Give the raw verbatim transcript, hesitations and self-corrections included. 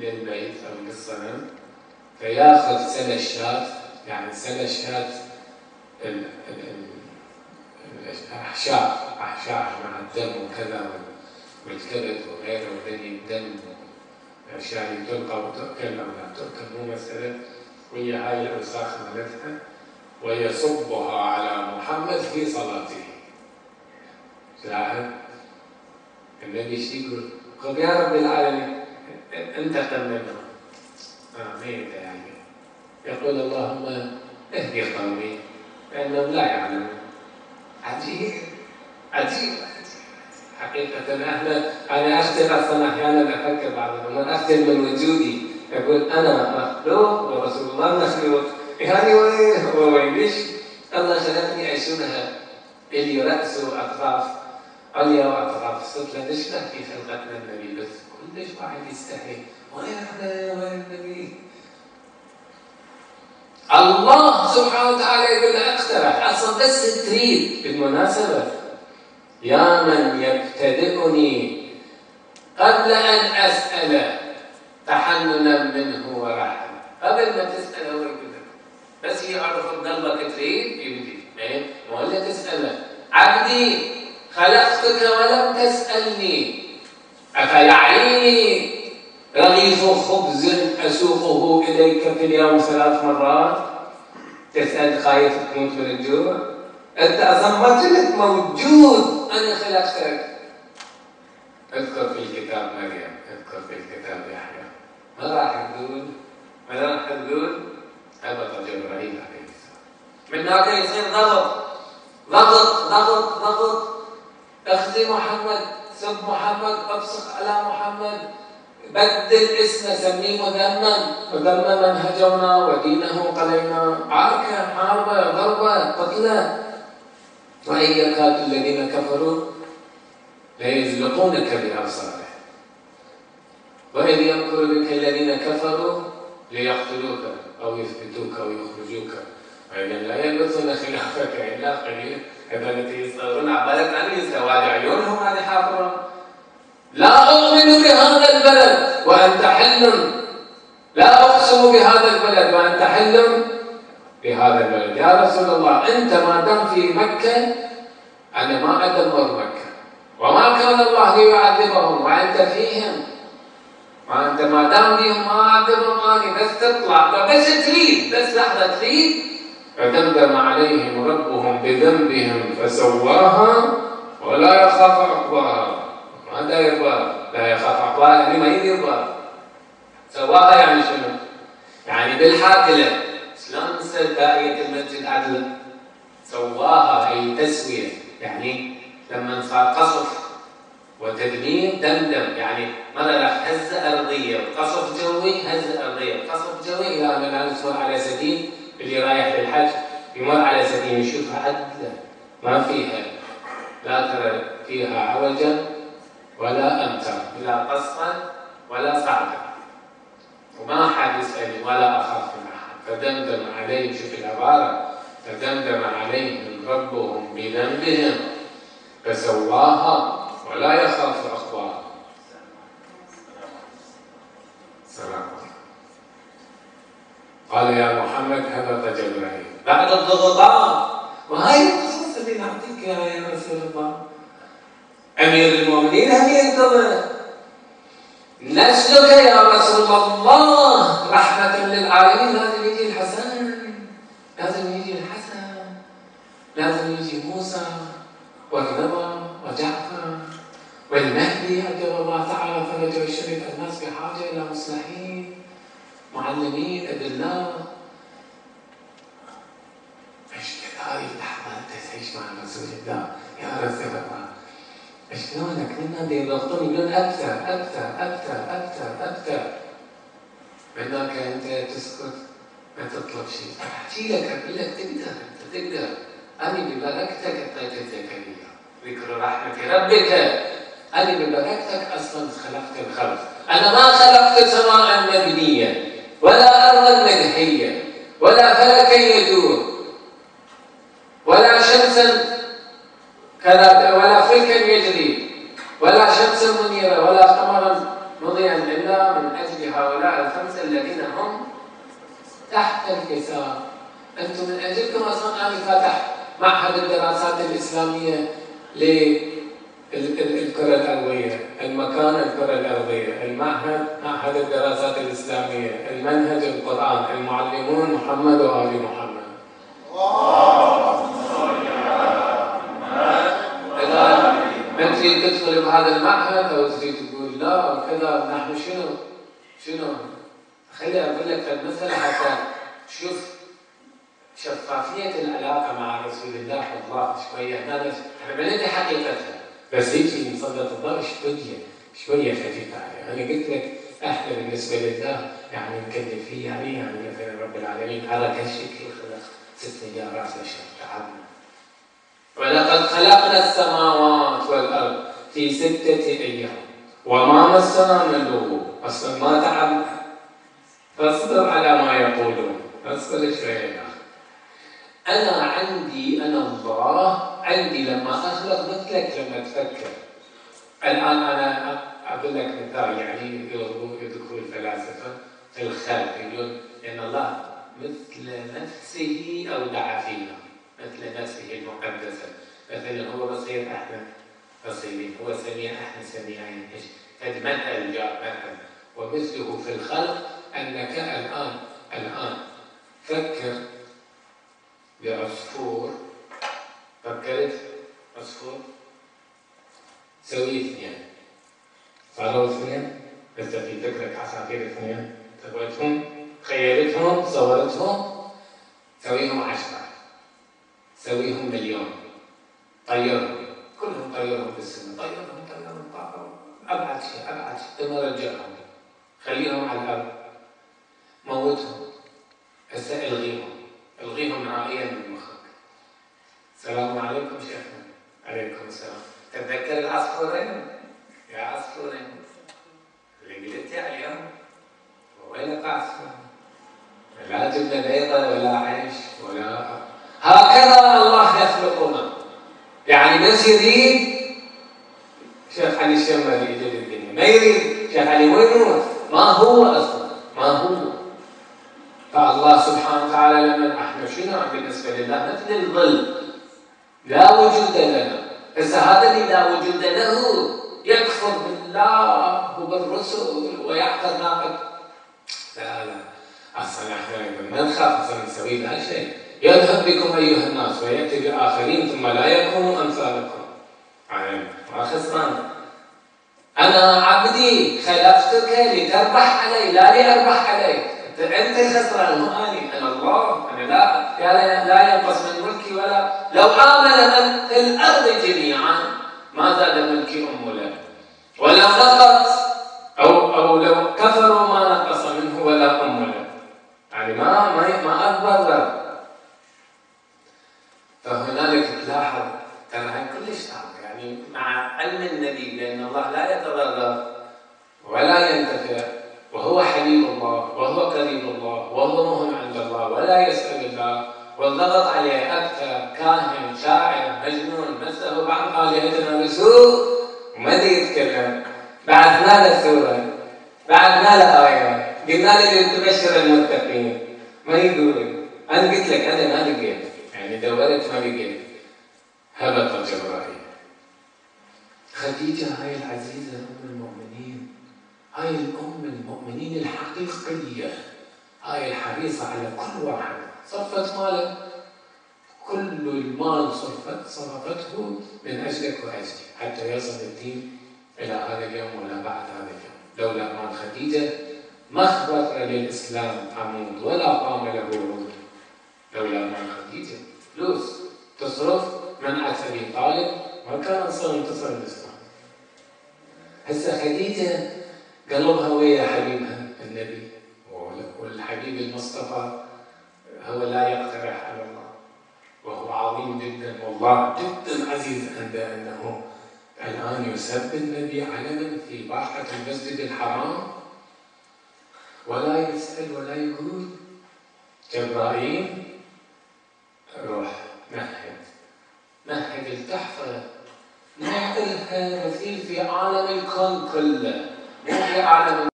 للبيت أو للصنم، فياخذ سل الشاة، يعني سل الشاة الأحشاء أحشاء مع الدم وكذا والكبد وغيره وبني الدم والأشياء اللي تلقى وتؤكل أو لا تؤكل مو مسألة، وهي هاي الأوساخ مالتها، ويصبها على محمد في صلاته. شاهد النبي ايش يقول؟ قل يا رب العالمين انتقم منهم. آه ميت يعني. يقول اللهم اهدي قومي فإنهم لا يعلمون. عجيب عجيب حقيقة. أنا أنا أختل أصلا أحيانا أفكر بعضهم، أنا أختل من وجودي، أقول أنا مخلوق ورسول الله مخلوق، يعني وين ليش الله خلقني أشبه اللي رأسه أطراف عليا وأطراف سفلى نشبه في خلقتنا النبي، بس كلش واحد يستحي وين إحنا وين النبي؟ الله سبحانه وتعالى يقول له اقترح، أصلا بس تريد. بالمناسبة يا من يبتدئني قبل أن أسأل تحننا منه ورحمة، قبل ما تسأل هو يقول لك، بس يعرف قلبك تريد يبدي، ولا تسأله عبدي خلقتك ولم تسألني أفيعيني رغيف خبز أسوقه إليك في اليوم ثلاث مرات تسأل خايف تموت من الجوع؟ أنت أصلا ما كنت موجود، أنا خلقتك. اذكر في الكتاب مريم، اذكر في الكتاب يحيى، ما راح تقول؟ ما راح تقول؟ هبط جبرائيل عليه السلام. من هناك يصير ضغط ضغط ضغط ضغط، اخزي محمد، سب محمد، ابصق على محمد، بدل اسمه، سميه مذمما، مذمما هجرنا ودينه قلينا، عركه، حربه، ضربه، قتله. وإن يكاد الذين كفروا ليزلقونك بأبصارهم وإذ يمكر بك الذين كفروا ليقتلوك أو يثبتوك أو يخرجوك وإذا لا يلبثون خلافك إلا قليلا. هذول يصورون عبالك أن يستوى عيونهم هذه حافرة. لا أؤمن بهذا البلد وأنت حل، لا أقسم بهذا البلد وأنت حل بهذا البلد. يا رسول الله أنت ما دام في مكة أنا ما أدمر مكة، وما كان الله ليعذبهم وأنت فيهم، وأنت ما دام فيهم ما أعذبهم أنا، بس تطلع بس تريد، بس لحظة تريد. فدمدم عليهم ربهم بذنبهم فسواها ولا يخاف عقباها. ماذا يرضى؟ لا يخاف عقباها يعني ما يرضى. سواها يعني شنو؟ يعني بالحاكلة. شلون نسأل داعية المسجد عدل؟ سواها أي تسوية، يعني لما صار قصف وتدمير دمدم، يعني مرة هزة أرضية، قصف جوي، هزة أرضية، قصف جوي، إلى أن الآن تمر على سفينة اللي رايح للحج يمر على سفينة يشوفها عدلة ما فيها، لا ترى فيها عوجا ولا أمتا، لا قصفا ولا صعدا، وما حد يسألني ولا أخاف من أحد. فدمدم عليهم، شوف العبارة، فدمدم عليهم ربهم بذنبهم فسواها ولا يخاف عقباها. سلام. قال يا محمد هبط جبرائيل بعد الضغوطات، وهاي القصص اللي نعطيك يا رسول الله. أمير المؤمنين هم ينتظر نسلك يا رسول الله رحمة للعالمين. لازم يجي الحسن، لازم يجي الحسن، لازم يجي موسى والرضا وجعفر والمهدي أجل الله تعالى فرجه الشريف. الناس بحاجة إلى مصلحين، معلمين، أدلاء. ايش هذه اللحظة أنت تعيش مع رسول الله يا رسول الله؟ شلونك؟ لنا بيضغطون يقولون أكثر أكثر أكثر أكثر أكثر. منك أنت تسكت ما تطلب شيء. أحكي لك أقول لك تقدر، أنت تقدر. أنا ببركتك أعطيت زكريا ذكر رحمة ربك. أنا ببركتك أصلا خلقت الخلق. أنا ما خلقت سماء مبنية ولا أرضا مدحية ولا فلكا يدور ولا شمسا كذا ولا فلكا يجري ولا شمسا منيرة ولا قمرا مضيا إلا من أجل هؤلاء الخمسة الذين هم تحت الحساب. أنتم من أجلكم أصلا أنا فاتح معهد الدراسات الإسلامية للكرة الأرضية، المكان الكرة الأرضية، المعهد معهد الدراسات الإسلامية، المنهج القرآن، المعلمون محمد وآل محمد. إذا من تريد تدخل بهذا المعهد أو تريد تقول لا كذا، نحن شنو شنو خلي أقول لك المسألة حتى شوف شفافية العلاقة مع رسول الله والله شوية. أنا بندي حقيقتها بس هيك نسلط الضوء شوية شوية خفيفة عليه. أنا قلت لك إحنا بالنسبة لله يعني مكلفين يعني يعني مثلا رب العالمين على كالشكل خلق ست مليارات بشر تعبنا. ولقد خلقنا السماوات والأرض في ستة أيام وما مسنا من لغوب. أصلا ما تعبنا، فاصبر على ما يقولون، اصبر شوية. أنا عندي أنا الله عندي لما أخلق مثلك لما تفكر. الآن أنا أقول لك مثال يعني يذكر الفلاسفة في الخلق يقولون إن الله مثل نفسه أودع فينا، مثل نفسه المقدسة. مثلا هو بصير احنا بصيرين، هو سميع احنا سميعين. ايش؟ قد مثل الجار مثلا. ومثله في الخلق انك الان الان فكر بعصفور، فكرت عصفور سوي اثنين، صاروا اثنين بس في فكرك عصافير اثنين، سويتهم خيلتهم صورتهم سويهم عشرة، سويهم مليون، طيرهم كلهم طيرهم بالسماء، طيرهم طيرهم طيرهم ابعد شيء ابعد شيء ثم رجعهم، خليهم على الارض، موتهم، هسه الغيهم الغيهم نهائيا من مخك. السلام عليكم شيخنا. عليكم السلام. تتذكر العصفورين؟ يا عصفورين اللي قلت عليهم وينك عصفور؟ لا جبنه بيضه ولا عيش ولا. هكذا الله يخلقنا. يعني بس يريد شيخ علي الشمالي يجي الدنيا، ما يريد شيخ علي وين يموت؟ ما هو اصلا ما هو. فالله سبحانه وتعالى لما احنا شنو بالنسبه لله مثل الظل لا وجود لنا. هسه هذا اللي لا وجود له يكفر بالله وبالرسل ويحفظ ناقد. لا لا اصلا احنا ما نخاف اصلا نسوي له شيء. يذهب بكم ايها الناس وياتي باخرين ثم لا يكونوا امثالكم. يعني ما خسران. انا عبدي خلقتك لتربح علي لا لاربح عليك. انت الخسران مو اني، انا الله. انا لا لا, لا ينقص من ملكي ولا لو امن من في الارض جميعا ما زاد ملكي امولا ولو نقص او او لو كفروا ما نقص منه ولا امولا. يعني ما ما ما اكبر. فهنالك تلاحظ ترى هاي كلش صعبه يعني مع علم النبي لان الله لا يتضرر ولا ينتفع وهو حبيب الله وهو قريب الله وهو مهم عند الله ولا يسأل الله والضغط عليه أبكى كاهن شاعر مجنون مسه بعض آلهتنا بسوء وما يتكلم. بعثنا له سورة بعثنا له آيات قلنا له تبشر المتقين ما يقول. أنا قلت لك أنا ما لقيت يعني دورت ما لقيت. هبط جبرائيل. خديجة هاي العزيزة أم المؤمنين، هاي الأم المؤمنين الحقيقية، هاي الحريصة على كل واحد، صرفت ماله كل المال صرفت صرفته من أجلك وأجلي حتى يصل الدين إلى هذا اليوم ولا بعد هذا اليوم. لولا مال خديجة ما خبر للإسلام عمود ولا قام له عود. لولا مال خديجة فلوس تصرف منعت أبي طالب ما كان صار انتصر الإسلام. هسه خديجة قلبها ويا حبيبها النبي والحبيب المصطفى هو لا يقترح على الله وهو عظيم جدا والله جدا عزيز عنده أنه الآن يسب النبي علنا في باحة المسجد الحرام ولا يسأل ولا يقول. جبرائيل روح مهد مهد التحفة نعطيها مثيل في عالم الكون كله مو في عالم